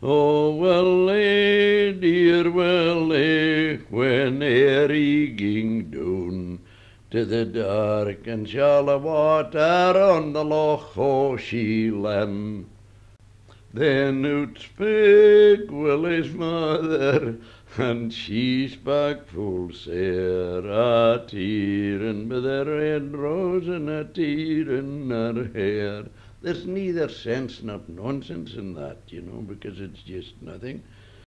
Oh, well, dear well, when he ging down to the dark and shallow water on the Loch o' Sheelan, then out spake Willie's mother, and she spake full sair, a tearing by the red rose and a tearing her hair. There's neither sense nor nonsense in that, because it's just nothing.